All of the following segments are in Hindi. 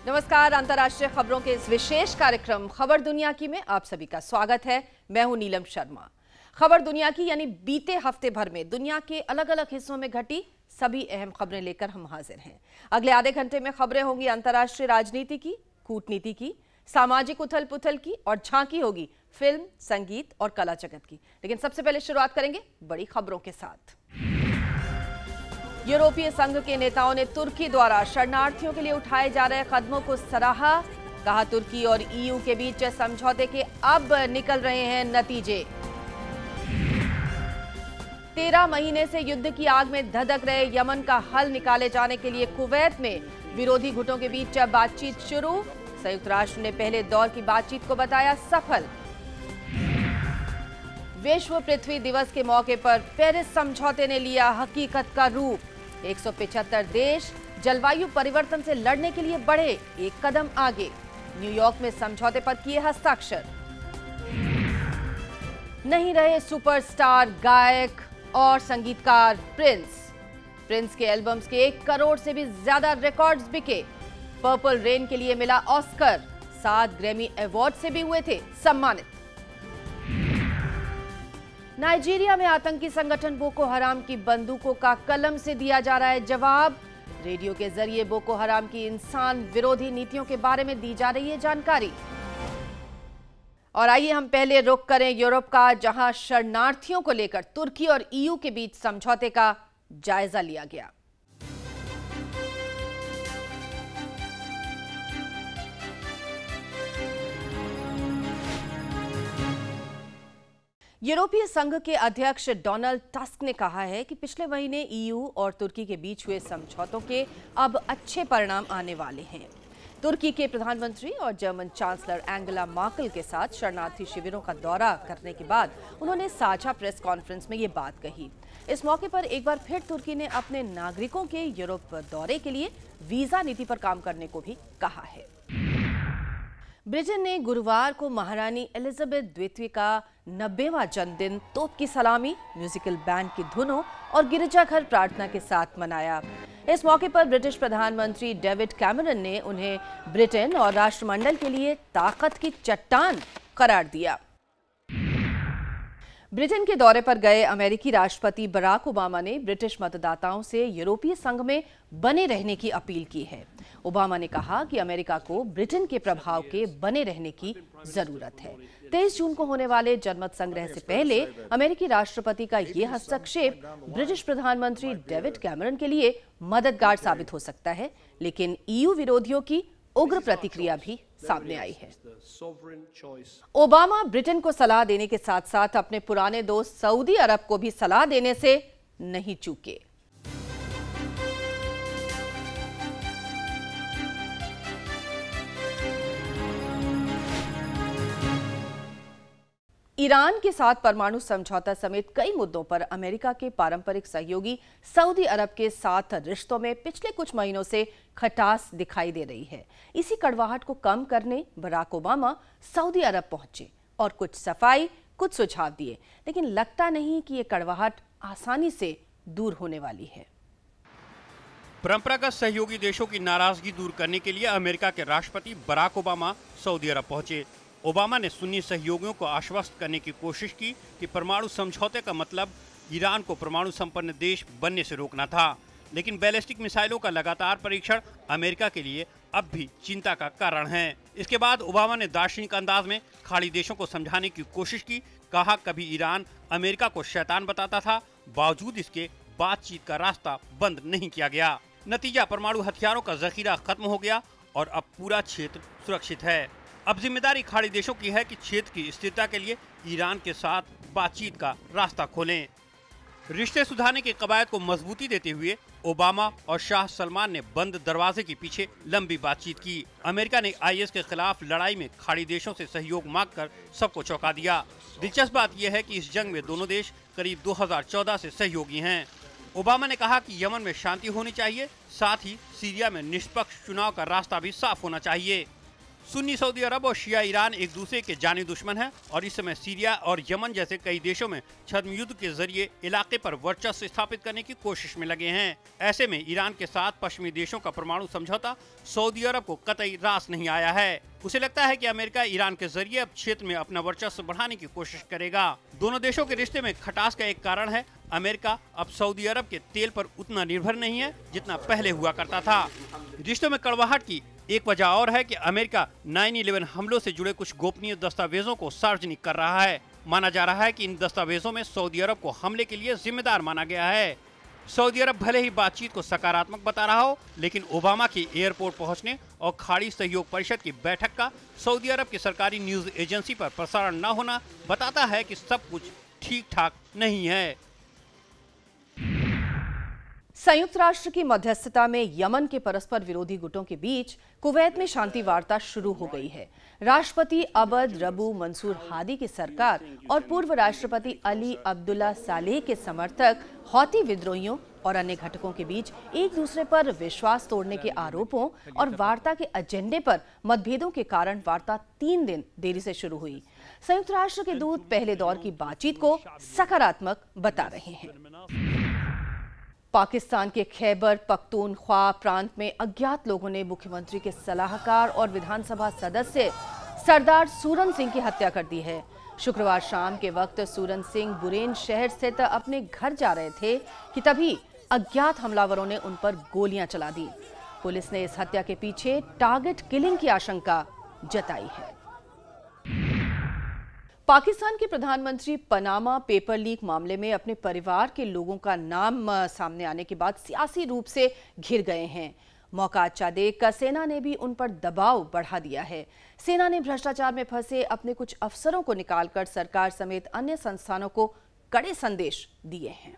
नमस्कार। अंतर्राष्ट्रीय खबरों के इस विशेष कार्यक्रम खबर दुनिया की में आप सभी का स्वागत है। मैं हूं नीलम शर्मा। खबर दुनिया की यानी बीते हफ्ते भर में दुनिया के अलग अलग हिस्सों में घटी सभी अहम खबरें लेकर हम हाजिर हैं। अगले आधे घंटे में खबरें होंगी अंतर्राष्ट्रीय राजनीति की, कूटनीति की, सामाजिक उथल पुथल की और झांकी होगी फिल्म, संगीत और कला जगत की। लेकिन सबसे पहले शुरुआत करेंगे बड़ी खबरों के साथ। यूरोपीय संघ के नेताओं ने तुर्की द्वारा शरणार्थियों के लिए उठाए जा रहे कदमों को सराहा। कहा, तुर्की और ईयू के बीच समझौते के अब निकल रहे हैं नतीजे। 13 महीने से युद्ध की आग में धधक रहे यमन का हल निकाले जाने के लिए कुवैत में विरोधी गुटों के बीच बातचीत शुरू। संयुक्त राष्ट्र ने पहले दौर की बातचीत को बताया सफल। विश्व पृथ्वी दिवस के मौके पर पेरिस समझौते ने लिया हकीकत का रूप। 175 देश जलवायु परिवर्तन से लड़ने के लिए बढ़े एक कदम आगे। न्यूयॉर्क में समझौते पर किए हस्ताक्षर। नहीं रहे सुपरस्टार गायक और संगीतकार प्रिंस के एल्बम्स के 1 करोड़ से भी ज्यादा रिकॉर्ड्स बिके। पर्पल रेन के लिए मिला ऑस्कर। 7 ग्रैमी अवार्ड से भी हुए थे सम्मानित। नाइजीरिया में आतंकी संगठन बोको हराम की बंदूकों का कलम से दिया जा रहा है जवाब। रेडियो के जरिए बोको हराम की इंसान विरोधी नीतियों के बारे में दी जा रही है जानकारी। और आइए हम पहले रुख करें यूरोप का, जहां शरणार्थियों को लेकर तुर्की और ईयू के बीच समझौते का जायजा लिया गया। यूरोपीय संघ के अध्यक्ष डोनाल्ड टस्क ने कहा है कि पिछले महीने ईयू और तुर्की के बीच हुए समझौतों के अब अच्छे परिणाम आने वाले हैं। तुर्की के प्रधानमंत्री और जर्मन चांसलर एंगेला मर्केल के साथ शरणार्थी शिविरों का दौरा करने के बाद उन्होंने साझा प्रेस कॉन्फ्रेंस में ये बात कही। इस मौके पर एक बार फिर तुर्की ने अपने नागरिकों के यूरोप दौरे के लिए वीजा नीति पर काम करने को भी कहा है। ब्रिटेन ने गुरुवार को महारानी एलिजाबेथ द्वितीय का 90वां जन्मदिन तोप की सलामी, म्यूजिकल बैंड की धुनों और गिरजाघर प्रार्थना के साथ मनाया। इस मौके पर ब्रिटिश प्रधानमंत्री डेविड कैमरन ने उन्हें ब्रिटेन और राष्ट्रमंडल के लिए ताकत की चट्टान करार दिया। ब्रिटेन के दौरे पर गए अमेरिकी राष्ट्रपति बराक ओबामा ने ब्रिटिश मतदाताओं से यूरोपीय संघ में बने रहने की अपील की है। ओबामा ने कहा कि अमेरिका को ब्रिटेन के प्रभाव के बने रहने की जरूरत है। 23 जून को होने वाले जनमत संग्रह से पहले अमेरिकी राष्ट्रपति का ये हस्तक्षेप ब्रिटिश प्रधानमंत्री डेविड कैमरन के लिए मददगार साबित हो सकता है, लेकिन ईयू विरोधियों की उग्र प्रतिक्रिया भी सामने आई है। ओबामा ब्रिटेन को सलाह देने के साथ साथ अपने पुराने दोस्त सऊदी अरब को भी सलाह देने से नहीं चूके। ईरान के साथ परमाणु समझौता समेत कई मुद्दों पर अमेरिका के पारंपरिक सहयोगी सऊदी अरब के साथ रिश्तों में पिछले कुछ महीनों से खटास दिखाई दे रही है। इसी कड़वाहट को कम करने बराक ओबामा सऊदी अरब पहुंचे और कुछ सफाई, कुछ सुझाव दिए, लेकिन लगता नहीं कि ये कड़वाहट आसानी से दूर होने वाली है। परंपरागत सहयोगी देशों की नाराजगी दूर करने के लिए अमेरिका के राष्ट्रपति बराक ओबामा सऊदी अरब पहुंचे। ओबामा ने सुन्नी सहयोगियों को आश्वस्त करने की कोशिश की कि परमाणु समझौते का मतलब ईरान को परमाणु संपन्न देश बनने से रोकना था, लेकिन बैलिस्टिक मिसाइलों का लगातार परीक्षण अमेरिका के लिए अब भी चिंता का कारण है। इसके बाद ओबामा ने दार्शनिक अंदाज में खाड़ी देशों को समझाने की कोशिश की। कहा, कभी ईरान अमेरिका को शैतान बताता था, बावजूद इसके बातचीत का रास्ता बंद नहीं किया गया। नतीजा, परमाणु हथियारों का जखीरा खत्म हो गया और अब पूरा क्षेत्र सुरक्षित है। अब जिम्मेदारी खाड़ी देशों की है कि क्षेत्र की स्थिरता के लिए ईरान के साथ बातचीत का रास्ता खोलें। रिश्ते सुधारने की कवायद को मजबूती देते हुए ओबामा और शाह सलमान ने बंद दरवाजे के पीछे लंबी बातचीत की। अमेरिका ने आईएस के खिलाफ लड़ाई में खाड़ी देशों से सहयोग मांगकर सबको चौंका दिया। दिलचस्प बात यह है कि इस जंग में दोनों देश करीब 2014 से सहयोगी हैं। ओबामा ने कहा कि यमन में शांति होनी चाहिए, साथ ही सीरिया में निष्पक्ष चुनाव का रास्ता भी साफ होना चाहिए। सुन्नी सऊदी अरब और शिया ईरान एक दूसरे के जानी दुश्मन हैं और इस समय सीरिया और यमन जैसे कई देशों में छद्म युद्ध के जरिए इलाके पर वर्चस्व स्थापित करने की कोशिश में लगे हैं। ऐसे में ईरान के साथ पश्चिमी देशों का परमाणु समझौता सऊदी अरब को कतई रास नहीं आया है। उसे लगता है कि अमेरिका ईरान के जरिए अब क्षेत्र में अपना वर्चस्व बढ़ाने की कोशिश करेगा। दोनों देशों के रिश्ते में खटास का एक कारण है अमेरिका अब सऊदी अरब के तेल पर उतना निर्भर नहीं है जितना पहले हुआ करता था। रिश्तों में कड़वाहट की एक वजह और है कि अमेरिका 9/11 हमलों से जुड़े कुछ गोपनीय दस्तावेजों को सार्वजनिक कर रहा है। माना जा रहा है कि इन दस्तावेजों में सऊदी अरब को हमले के लिए जिम्मेदार माना गया है। सऊदी अरब भले ही बातचीत को सकारात्मक बता रहा हो, लेकिन ओबामा की एयरपोर्ट पहुंचने और खाड़ी सहयोग परिषद की बैठक का सऊदी अरब की सरकारी न्यूज एजेंसी पर प्रसारण न होना बताता है कि सब कुछ ठीक ठाक नहीं है। संयुक्त राष्ट्र की मध्यस्थता में यमन के परस्पर विरोधी गुटों के बीच कुवैत में शांति वार्ता शुरू हो गई है। राष्ट्रपति अबद रबू मंसूर हादी की सरकार और पूर्व राष्ट्रपति अली अब्दुल्ला सालेह के समर्थक हौती विद्रोहियों और अन्य घटकों के बीच एक दूसरे पर विश्वास तोड़ने के आरोपों और वार्ता के एजेंडे पर मतभेदों के कारण वार्ता 3 दिन देरी से शुरू हुई। संयुक्त राष्ट्र के दूत पहले दौर की बातचीत को सकारात्मक बता रहे हैं। पाकिस्तान के खैबर पख्तूनख्वा प्रांत में अज्ञात लोगों ने मुख्यमंत्री के सलाहकार और विधानसभा सदस्य सरदार सूरन सिंह की हत्या कर दी है। शुक्रवार शाम के वक्त सूरन सिंह बुरेन शहर स्थित अपने घर जा रहे थे कि तभी अज्ञात हमलावरों ने उन पर गोलियां चला दी। पुलिस ने इस हत्या के पीछे टारगेट किलिंग की आशंका जताई है। पाकिस्तान के प्रधानमंत्री पनामा पेपर लीक मामले में अपने परिवार के लोगों का नाम सामने आने के बाद सियासी रूप से घिर गए हैं। मौका अच्छा देखकर सेना ने भी उन पर दबाव बढ़ा दिया है। सेना ने भ्रष्टाचार में फंसे अपने कुछ अफसरों को निकालकर सरकार समेत अन्य संस्थानों को कड़े संदेश दिए हैं।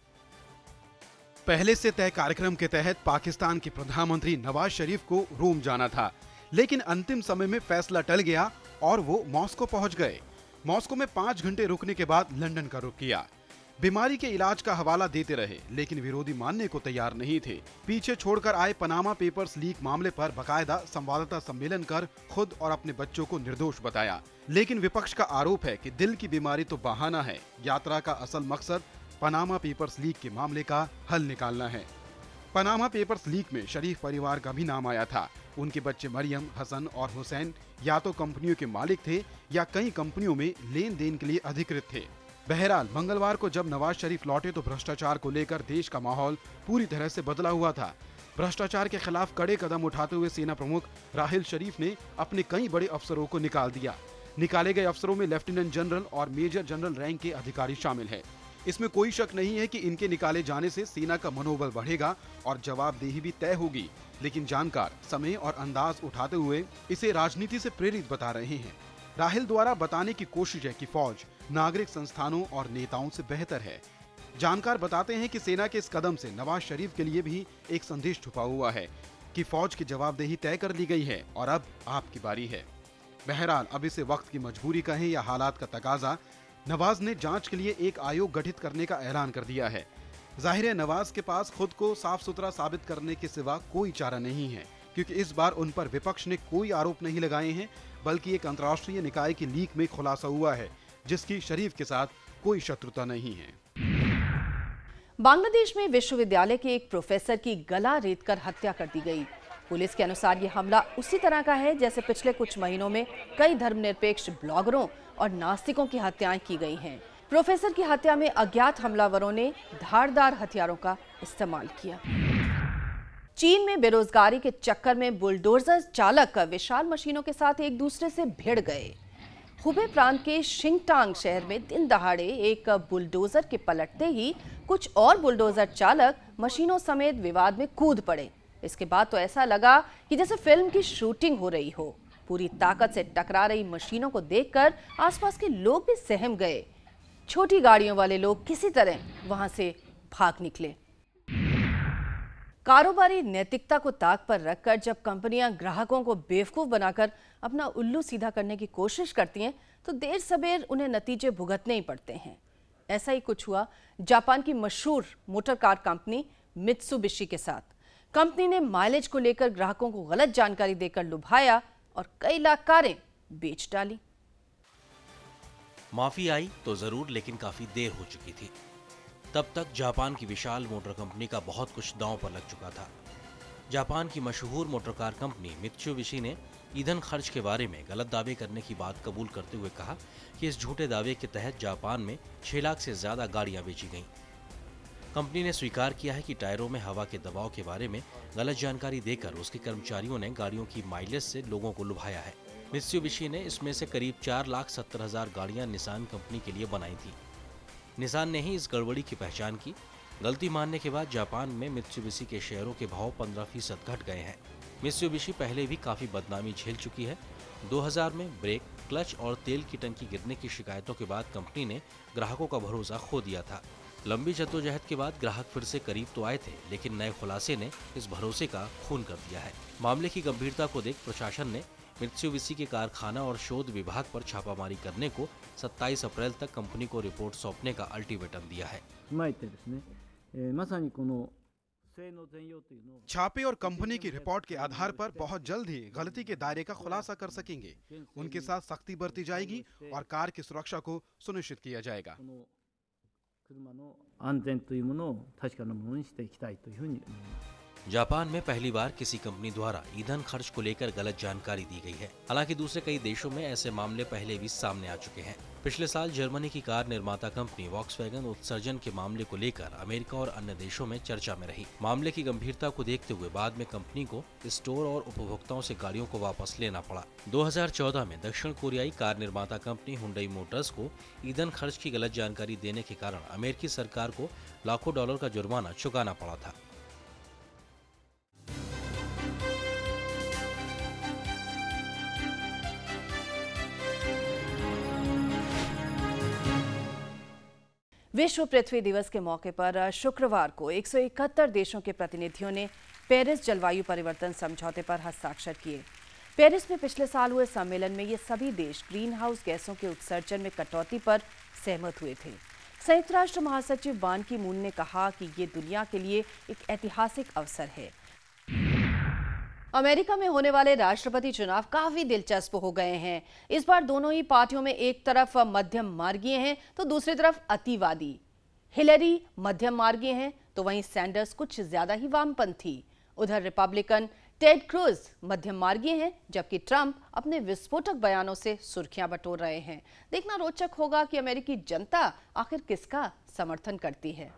पहले से तय कार्यक्रम के तहत पाकिस्तान के प्रधानमंत्री नवाज शरीफ को रोम जाना था, लेकिन अंतिम समय में फैसला टल गया और वो मॉस्को पहुंच गए। मॉस्को में 5 घंटे रुकने के बाद लंदन का रुख किया। बीमारी के इलाज का हवाला देते रहे, लेकिन विरोधी मानने को तैयार नहीं थे। पीछे छोड़कर आए पनामा पेपर्स लीक मामले पर बकायदा संवाददाता सम्मेलन कर खुद और अपने बच्चों को निर्दोष बताया। लेकिन विपक्ष का आरोप है कि दिल की बीमारी तो बहाना है, यात्रा का असल मकसद पनामा पेपर्स लीक के मामले का हल निकालना है। पनामा पेपर्स लीक में शरीफ परिवार का भी नाम आया था। उनके बच्चे मरियम, हसन और हुसैन या तो कंपनियों के मालिक थे या कई कंपनियों में लेन देन के लिए अधिकृत थे। बहरहाल मंगलवार को जब नवाज शरीफ लौटे तो भ्रष्टाचार को लेकर देश का माहौल पूरी तरह से बदला हुआ था। भ्रष्टाचार के खिलाफ कड़े कदम उठाते हुए सेना प्रमुख राहिल शरीफ ने अपने कई बड़े अफसरों को निकाल दिया। निकाले गए अफसरों में लेफ्टिनेंट जनरल और मेजर जनरल रैंक के अधिकारी शामिल है। इसमें कोई शक नहीं है कि इनके निकाले जाने से सेना का मनोबल बढ़ेगा और जवाबदेही भी तय होगी, लेकिन जानकार समय और अंदाज उठाते हुए इसे राजनीति से प्रेरित बता रहे हैं। राहिल द्वारा बताने की कोशिश है कि फौज नागरिक संस्थानों और नेताओं से बेहतर है। जानकार बताते हैं कि सेना के इस कदम से नवाज शरीफ के लिए भी एक संदेश छुपा हुआ है कि फौज की जवाबदेही तय कर ली गई है और अब आपकी बारी है। बहरहाल अब इसे वक्त की मजबूरी कहें या हालात का तकाजा, नवाज ने जांच के लिए एक आयोग गठित करने का ऐलान कर दिया है। जाहिर है नवाज के पास खुद को साफ सुथरा साबित करने के सिवा कोई चारा नहीं है, क्योंकि इस बार उन पर विपक्ष ने कोई आरोप नहीं लगाए हैं, बल्कि एक अंतर्राष्ट्रीय निकाय की लीक में खुलासा हुआ है जिसकी शरीफ के साथ कोई शत्रुता नहीं है। बांग्लादेश में विश्वविद्यालय के एक प्रोफेसर की गला रेतकर हत्या कर दी गई। पुलिस के अनुसार ये हमला उसी तरह का है जैसे पिछले कुछ महीनों में कई धर्मनिरपेक्ष ब्लॉगरों और नास्तिकों की हत्याएं की गई हैं। प्रोफेसर की हत्या में अज्ञात हमलावरों ने धारदार हथियारों का इस्तेमाल किया। चीन में बेरोजगारी के चक्कर में बुलडोजर चालक विशाल मशीनों के साथ एक दूसरे से भिड़ गए। हुबे प्रांत के शिंगटांग शहर में दिन दहाड़े एक बुलडोजर के पलटते ही कुछ और बुलडोजर चालक मशीनों समेत विवाद में कूद पड़े। इसके बाद तो ऐसा लगा कि जैसे फिल्म की शूटिंग हो रही हो। पूरी ताकत से टकरा रही मशीनों को देखकर आसपास के लोग भी सहम गए। छोटी गाड़ियों वाले लोग किसी तरह वहां से भाग निकले। कारोबारी नैतिकता को ताक पर रखकर जब कंपनियां ग्राहकों को बेवकूफ बनाकर अपना उल्लू सीधा करने की कोशिश करती हैं, तो देर सबेर उन्हें नतीजे भुगतने ही पड़ते हैं। ऐसा ही कुछ हुआ जापान की मशहूर मोटर कार कंपनी मित्सुबिशी के साथ। कंपनी ने माइलेज को लेकर ग्राहकों को गलत जानकारी देकर लुभाया और कई लाख कारें बेच डाली। माफी आई तो जरूर, लेकिन काफी देर हो चुकी थी। तब तक जापान की विशाल मोटर कंपनी का बहुत कुछ दांव पर लग चुका था। जापान की मशहूर मोटरकार कंपनी मित्सुबिशी ने ईंधन खर्च के बारे में गलत दावे करने की बात कबूल करते हुए कहा कि इस झूठे दावे के तहत जापान में 6 लाख से ज्यादा गाड़ियां बेची गईं। कंपनी ने स्वीकार किया है कि टायरों में हवा के दबाव के बारे में गलत जानकारी देकर उसके कर्मचारियों ने गाड़ियों की माइलेज से लोगों को लुभाया है। मित्सुबिशी ने इसमें से करीब 4,70,000 गाड़ियां निसान कंपनी के लिए बनाई थी। निसान ने ही इस गड़बड़ी की पहचान की। गलती मानने के बाद जापान में मित्सुबिशी के शेयरों के भाव 15% घट गए हैं। मित्सुबिशी पहले भी काफी बदनामी झेल चुकी है। 2000 में ब्रेक, क्लच और तेल की टंकी गिरने की शिकायतों के बाद कंपनी ने ग्राहकों का भरोसा खो दिया था। लंबी जद्दोजहद के बाद ग्राहक फिर से करीब तो आए थे, लेकिन नए खुलासे ने इस भरोसे का खून कर दिया है। मामले की गंभीरता को देख प्रशासन ने मित्सुबिशी के कारखाना और शोध विभाग पर छापामारी करने को 27 अप्रैल तक कंपनी को रिपोर्ट सौंपने का अल्टीमेटम दिया है। छापे और कंपनी की रिपोर्ट के आधार पर बहुत जल्द ही गलती के दायरे का खुलासा कर सकेंगे। उनके साथ सख्ती बरती जाएगी और कार की सुरक्षा को सुनिश्चित किया जाएगा। जापान में पहली बार किसी कंपनी द्वारा ईंधन खर्च को लेकर गलत जानकारी दी गई है। हालांकि दूसरे कई देशों में ऐसे मामले पहले भी सामने आ चुके हैं। पिछले साल जर्मनी की कार निर्माता कंपनी वॉक्सवैगन उत्सर्जन के मामले को लेकर अमेरिका और अन्य देशों में चर्चा में रही। मामले की गंभीरता को देखते हुए बाद में कंपनी को स्टोर और उपभोक्ताओं से गाड़ियों को वापस लेना पड़ा। 2014 में दक्षिण कोरियाई कार निर्माता कंपनी हुंडई मोटर्स को ईंधन खर्च की गलत जानकारी देने के कारण अमेरिकी सरकार को लाखों डॉलर का जुर्माना चुकाना पड़ा था। विश्व पृथ्वी दिवस के मौके पर शुक्रवार को 171 देशों के प्रतिनिधियों ने पेरिस जलवायु परिवर्तन समझौते पर हस्ताक्षर किए। पेरिस में पिछले साल हुए सम्मेलन में ये सभी देश ग्रीन हाउस गैसों के उत्सर्जन में कटौती पर सहमत हुए थे। संयुक्त राष्ट्र महासचिव बान की मून ने कहा कि ये दुनिया के लिए एक ऐतिहासिक अवसर है। अमेरिका में होने वाले राष्ट्रपति चुनाव काफी दिलचस्प हो गए हैं। इस बार दोनों ही पार्टियों में एक तरफ मध्यम मार्गीय हैं तो दूसरी तरफ अतिवादी। हिलरी मध्यम मार्गीय हैं तो वहीं सैंडर्स कुछ ज्यादा ही वामपंथी। उधर रिपब्लिकन टेड क्रूज मध्यम मार्गीय हैं, जबकि ट्रंप अपने विस्फोटक बयानों से सुर्खियां बटोर रहे हैं। देखना रोचक होगा कि अमेरिकी जनता आखिर किसका समर्थन करती है।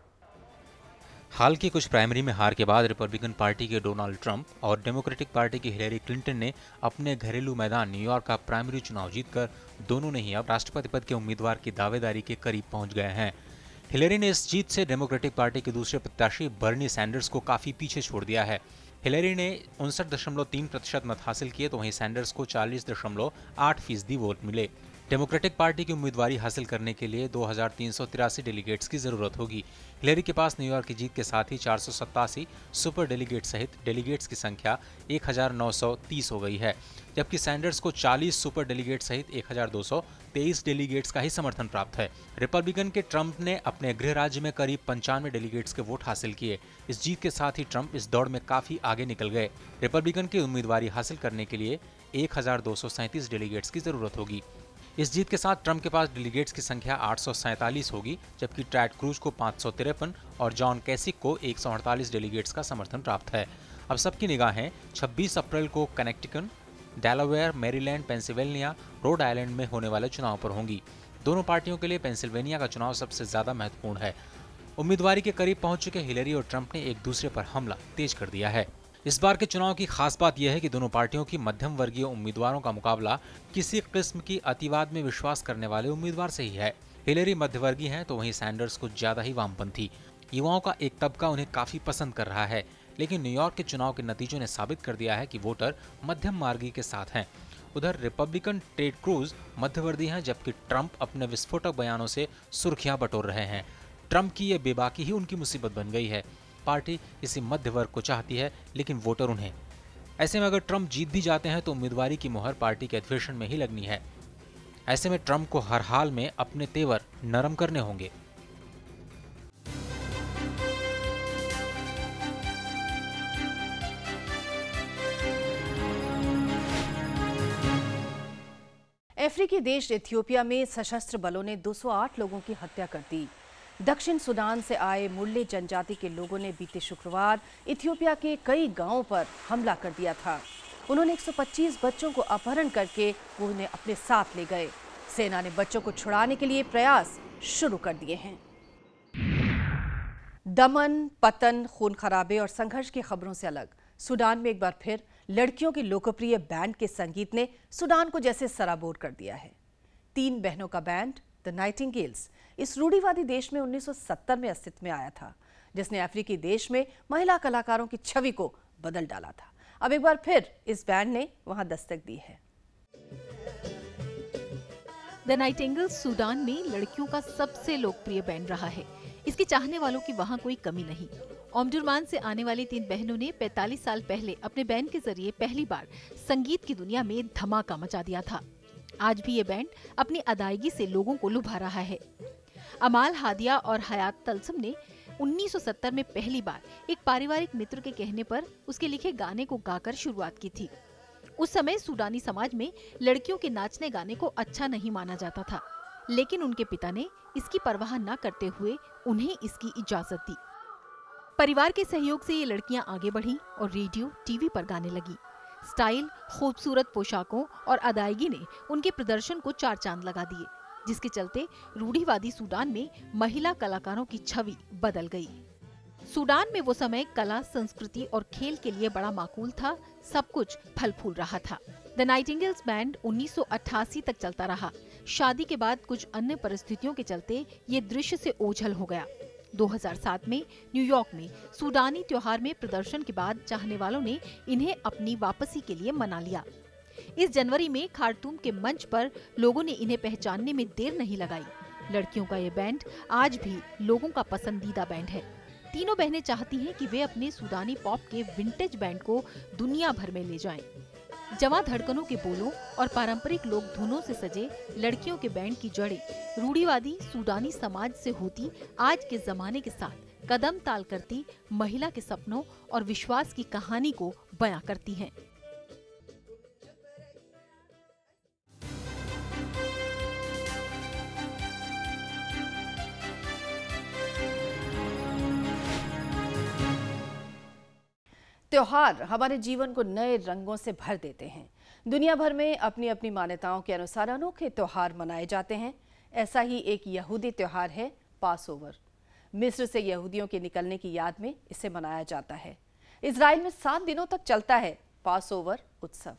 हाल की कुछ प्राइमरी में हार के बाद रिपब्लिकन पार्टी के डोनाल्ड ट्रंप और डेमोक्रेटिक पार्टी की हिलेरी क्लिंटन ने अपने घरेलू मैदान न्यूयॉर्क का प्राइमरी चुनाव जीतकर दोनों ने ही अब राष्ट्रपति पद के उम्मीदवार की दावेदारी के करीब पहुंच गए हैं। हिलेरी ने इस जीत से डेमोक्रेटिक पार्टी के दूसरे प्रत्याशी बर्नी सैंडर्स को काफी पीछे छोड़ दिया है। हिलेरी ने 59.3% मत हासिल किए तो वहीं सैंडर्स को 40.8% वोट मिले। डेमोक्रेटिक पार्टी की उम्मीदवारी हासिल करने के लिए 2383 डेलीगेट्स की जरूरत होगी। हिलेरी के पास न्यूयॉर्क की जीत के साथ ही 487 सुपर डेलीगेट सहित डेलीगेट्स की संख्या 1930 हो गई है, जबकि सैंडर्स को 40 सुपर डेलीगेट सहित 1223 डेलीगेट्स का ही समर्थन प्राप्त है। रिपब्लिकन के ट्रंप ने अपने गृह राज्य में करीब 95 डेलीगेट्स के वोट हासिल किए। इस जीत के साथ ही ट्रंप इस दौड़ में काफी आगे निकल गए। रिपब्लिकन की उम्मीदवारी हासिल करने के लिए 1237 डेलीगेट्स की जरूरत होगी। इस जीत के साथ ट्रंप के पास डेलीगेट्स की संख्या 847 होगी, जबकि टेड क्रूज को 553 और जॉन कैसिक को 148 डेलीगेट्स का समर्थन प्राप्त है। अब सबकी निगाहें 26 अप्रैल को Connecticut, Delaware, Maryland, Pennsylvania, Rhode Island में होने वाले चुनाव पर होंगी। दोनों पार्टियों के लिए पेंसिल्वेनिया का चुनाव सबसे ज्यादा महत्वपूर्ण है। उम्मीदवारी के करीब पहुंच चुके हिलेरी और ट्रंप ने एक दूसरे पर हमला तेज कर दिया है। इस बार के चुनाव की खास बात यह है कि दोनों पार्टियों की मध्यम वर्गीय उम्मीदवारों का मुकाबला किसी किस्म की अतिवाद में विश्वास करने वाले उम्मीदवार से ही है। हिलेरी मध्यवर्गीय हैं तो वहीं सैंडर्स कुछ ज्यादा ही वामपंथी। युवाओं का एक तबका उन्हें काफी पसंद कर रहा है, लेकिन न्यूयॉर्क के चुनाव के नतीजों ने साबित कर दिया है कि वोटर मध्यम मार्गी के साथ हैं। उधर रिपब्लिकन टेड क्रूज मध्यवर्गीय हैं, जबकि ट्रंप अपने विस्फोटक बयानों से सुर्खियां बटोर रहे हैं। ट्रंप की यह बेबाकी ही उनकी मुसीबत बन गई है। पार्टी इसी मध्य वर्ग को चाहती है, लेकिन वोटर उन्हें। ऐसे में अगर ट्रंप जीत भी जाते हैं तो उम्मीदवारी की मुहर पार्टी के अधिवेशन में ही लगनी है। ऐसे में ट्रंप को हर हाल में अपने तेवर नरम करने होंगे। अफ्रीकी देश इथियोपिया में सशस्त्र बलों ने 208 लोगों की हत्या कर दी। दक्षिण सूडान से आए मुरले जनजाति के लोगों ने बीते शुक्रवार इथियोपिया के कई गांवों पर हमला कर दिया था। उन्होंने 125 बच्चों को अपहरण करके वो उन्हें अपने साथ ले गए। सेना ने बच्चों को छुड़ाने के लिए प्रयास शुरू कर दिए हैं। दमन, पतन, खून खराबे और संघर्ष की खबरों से अलग सूडान में एक बार फिर लड़कियों की लोकप्रिय बैंड के संगीत ने सूडान को जैसे सराबोर कर दिया है। 3 बहनों का बैंड द नाइटिंगेल्स इस रूढ़िवादी देश में 1970 में अस्तित्व में आया था, जिसने अफ्रीकी देश में महिला कलाकारों की छवि को बदल डाला था। अब एक बार फिर इस बैंड ने वहां दस्तक दी है। द नाइटिंगेल्स सूडान में लड़कियों का सबसे लोकप्रिय बैंड रहा है। इसके चाहने वालों की वहाँ कोई कमी नहीं। ओमडुरमान से आने वाली 3 बहनों ने 45 साल पहले अपने बैंड के जरिए पहली बार संगीत की दुनिया में धमाका मचा दिया था। आज भी ये बैंड अपनी अदायगी से लोगों को लुभा रहा है। अमाल, हादिया और हयात तलसम ने 1970 में पहली बार एक पारिवारिक मित्र के कहने पर उसके लिखे गाने को गाकर शुरुआत की थी। उस समय सूडानी समाज में लड़कियों के नाचने गाने को अच्छा नहीं माना जाता था, लेकिन उनके पिता ने इसकी परवाह न करते हुए उन्हें इसकी इजाजत दी। परिवार के सहयोग से ये लड़कियां आगे बढ़ीं और रेडियो, टीवी पर गाने लगी। स्टाइल, खूबसूरत पोशाकों और अदायगी ने उनके प्रदर्शन को 4 चांद लगा दिए, जिसके चलते रूढ़िवादी सूडान में महिला कलाकारों की छवि बदल गई। सूडान में वो समय कला, संस्कृति और खेल के लिए बड़ा माकूल था। सब कुछ फल फूल रहा था। द नाइटिंगेल्स बैंड 1988 तक चलता रहा। शादी के बाद कुछ अन्य परिस्थितियों के चलते ये दृश्य से ओझल हो गया। 2007 में न्यूयॉर्क में सूडानी त्योहार में प्रदर्शन के बाद चाहने वालों ने इन्हें अपनी वापसी के लिए मना लिया। इस जनवरी में खार्तूम के मंच पर लोगों ने इन्हें पहचानने में देर नहीं लगाई। लड़कियों का ये बैंड आज भी लोगों का पसंदीदा बैंड है। तीनों बहनें चाहती हैं कि वे अपने सूडानी पॉप के विंटेज बैंड को दुनिया भर में ले जाएं। जवां धड़कनों के बोलों और पारंपरिक लोक धुनों से सजे लड़कियों के बैंड की जड़ें रूढ़िवादी सूडानी समाज से होती आज के जमाने के साथ कदम ताल करती महिला के सपनों और विश्वास की कहानी को बयां करती हैं। त्योहार हमारे जीवन को नए रंगों से भर देते हैं। दुनिया भर में अपनी अपनी मान्यताओं के अनुसार अनोखे त्योहार मनाए जाते हैं। ऐसा ही एक यहूदी त्योहार है पास ओवर। मिस्र से यहूदियों के निकलने की याद में इसे मनाया जाता है। इजराइल में 7 दिनों तक चलता है पास ओवर उत्सव।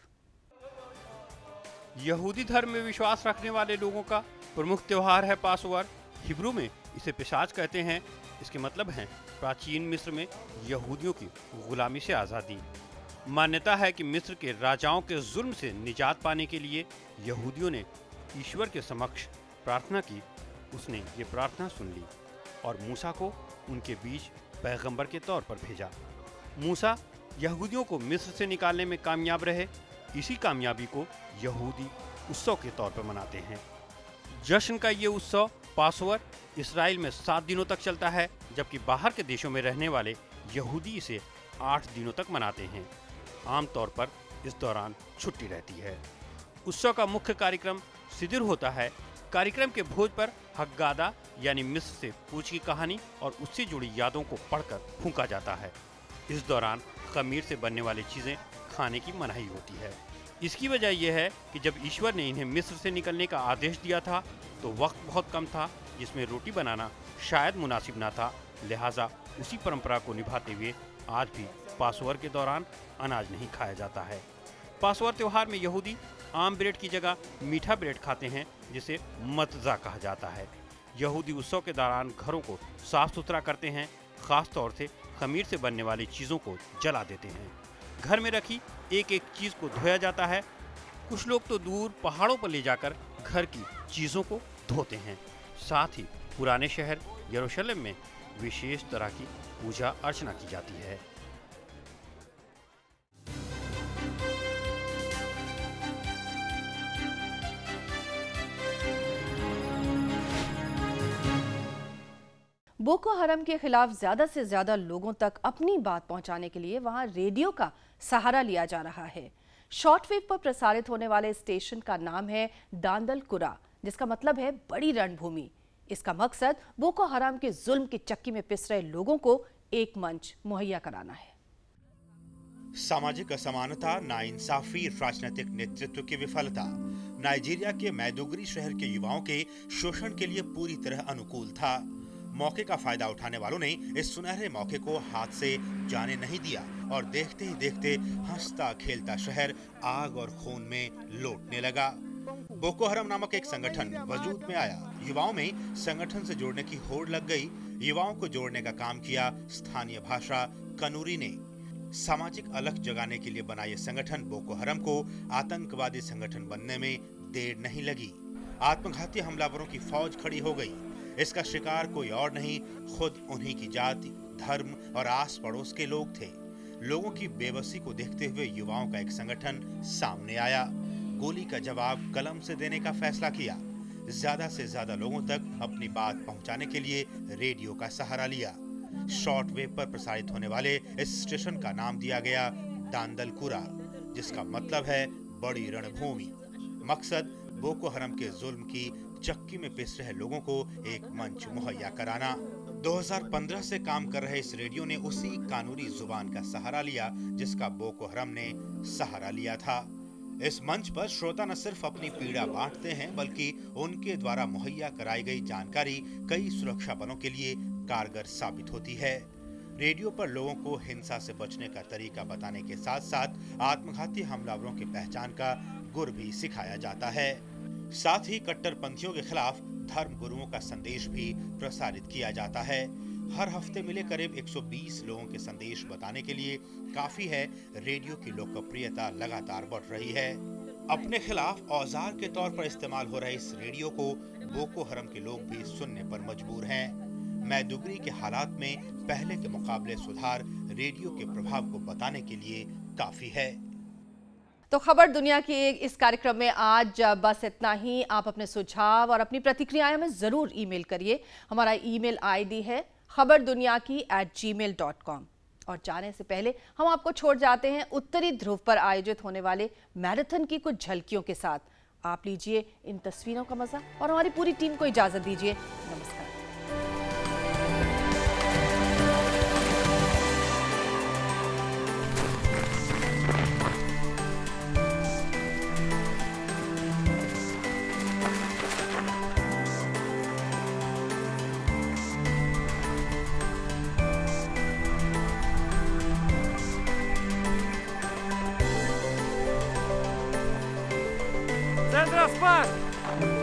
यहूदी धर्म में विश्वास रखने वाले लोगों का प्रमुख त्योहार है पास ओवर। हिब्रू में इसे पेशाच कहते हैं। इसके मतलब है प्राचीन मिस्र में यहूदियों की गुलामी से आज़ादी। मान्यता है कि मिस्र के राजाओं के जुल्म से निजात पाने के लिए यहूदियों ने ईश्वर के समक्ष प्रार्थना की। उसने ये प्रार्थना सुन ली और मूसा को उनके बीच पैगंबर के तौर पर भेजा। मूसा यहूदियों को मिस्र से निकालने में कामयाब रहे। इसी कामयाबी को यहूदी उत्सव के तौर पर मनाते हैं। जश्न का ये उत्सव पास ओवर इस्राएल में 7 दिनों तक चलता है, जबकि बाहर के देशों में रहने वाले यहूदी इसे 8 दिनों तक मनाते हैं। आमतौर पर इस दौरान छुट्टी रहती है। उत्सव का मुख्य कार्यक्रम सिदिर होता है। कार्यक्रम के भोज पर हग्गादा यानी मिस्र से कूच की कहानी और उससे जुड़ी यादों को पढ़कर फूंका जाता है। इस दौरान खमीर से बनने वाली चीज़ें खाने की मनाही होती है। इसकी वजह यह है कि जब ईश्वर ने इन्हें मिस्र से निकलने का आदेश दिया था तो वक्त बहुत कम था जिसमें रोटी बनाना शायद मुनासिब ना था। लिहाजा उसी परंपरा को निभाते हुए आज भी पास ओवर के दौरान अनाज नहीं खाया जाता है। पास ओवर त्योहार में यहूदी आम ब्रेड की जगह मीठा ब्रेड खाते हैं, जिसे मत्जा कहा जाता है। यहूदी उत्सव के दौरान घरों को साफ सुथरा करते हैं। खास तौर से खमीर से बनने वाली चीज़ों को जला देते हैं। घर में रखी एक एक चीज़ को धोया जाता है। कुछ लोग तो दूर पहाड़ों पर ले जाकर घर की चीज़ों को धोते हैं। साथ ही पुराने शहर यरूशलेम में विशेष तरह की पूजा अर्चना की जाती है। बोको हरम के खिलाफ ज्यादा से ज्यादा लोगों तक अपनी बात पहुंचाने के लिए वहां रेडियो का सहारा लिया जा रहा है। शॉर्टवेव पर प्रसारित होने वाले स्टेशन का नाम है दांदलकुरा, जिसका मतलब है बड़ी रणभूमि। इसका मकसद बोको हराम के जुल्म की चक्की में पिस रहे लोगों को एक मंच मुहैया कराना है। सामाजिक असमानता, नाइंसाफी, राजनीतिक नेतृत्व की विफलता नाइजीरिया के मैदुगुरी शहर के युवाओं के शोषण के लिए पूरी तरह अनुकूल था। मौके का फायदा उठाने वालों ने इस सुनहरे मौके को हाथ से जाने नहीं दिया और देखते ही देखते हंसता खेलता शहर आग और खून में लौटने लगा। बोको हराम नामक एक संगठन वजूद में आया। युवाओं में संगठन से जोड़ने की होड़ लग गई। युवाओं को जोड़ने का काम किया स्थानीय भाषा कनूरी ने। सामाजिक अलख जगाने के लिए बना यह संगठन बोको हराम को आतंकवादी संगठन बनने में देर नहीं लगी। आत्मघाती हमलावरों की फौज खड़ी हो गई। इसका शिकार कोई और नहीं, खुद उन्हीं की जाति, धर्म और आस पड़ोस के लोग थे। लोगों की बेबसी को देखते हुए युवाओं का एक संगठन सामने आया। गोली का जवाब कलम से देने का फैसला किया। ज्यादा से ज्यादा लोगों तक अपनी बात पहुंचाने के लिए रेडियो का सहारा लिया। शॉर्टवेव पर प्रसारित होने वाले इस स्टेशन का नाम दिया गया दांदलकुरा, जिसका मतलब है बड़ी रणभूमि। मकसद बोको हराम के जुल्म की चक्की में पिस रहे लोगों को एक मंच मुहैया कराना। 2015 से काम कर रहे इस रेडियो ने उसी कानूरी जुबान का सहारा लिया जिसका बोको हराम ने सहारा लिया था। इस मंच पर श्रोता न सिर्फ अपनी पीड़ा बांटते हैं, बल्कि उनके द्वारा मुहैया कराई गई जानकारी कई सुरक्षा बलों के लिए कारगर साबित होती है। रेडियो पर लोगों को हिंसा से बचने का तरीका बताने के साथ साथ आत्मघाती हमलावरों की पहचान का गुर भी सिखाया जाता है। साथ ही कट्टरपंथियों के खिलाफ धर्म गुरुओं का संदेश भी प्रसारित किया जाता है। हर हफ्ते मिले करीब 120 लोगों के संदेश बताने के लिए काफी है। रेडियो की लोकप्रियता लगातार बढ़ रही है। अपने खिलाफ औजार के तौर पर इस्तेमाल हो रहे इस रेडियो को बोको हराम के लोग भी सुनने पर मजबूर हैं। मैदुगुरी के हालात में पहले के मुकाबले सुधार रेडियो के प्रभाव को बताने के लिए काफी है। तो खबर दुनिया के इस कार्यक्रम में आज बस इतना ही। आप अपने सुझाव और अपनी प्रतिक्रियाएं हमें जरूर ईमेल करिए। हमारा ईमेल आईडी है khabarduniaki@gmail.com। और जाने से पहले हम आपको छोड़ जाते हैं उत्तरी ध्रुव पर आयोजित होने वाले मैराथन की कुछ झलकियों के साथ। आप लीजिए इन तस्वीरों का मजा और हमारी पूरी टीम को इजाजत दीजिए। नमस्कार। Центра спас!